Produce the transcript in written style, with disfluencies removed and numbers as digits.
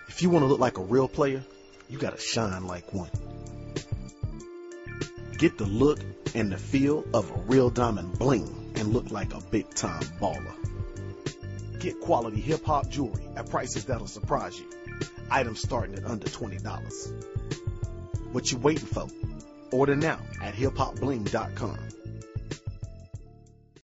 If you want to look like a real player, you gotta shine like one. Get the look and the feel of a real diamond bling and look like a big time baller. Get quality hip hop jewelry at prices that'll surprise you. Items starting at under $20. What you waiting for? Order now at hiphopbling.com.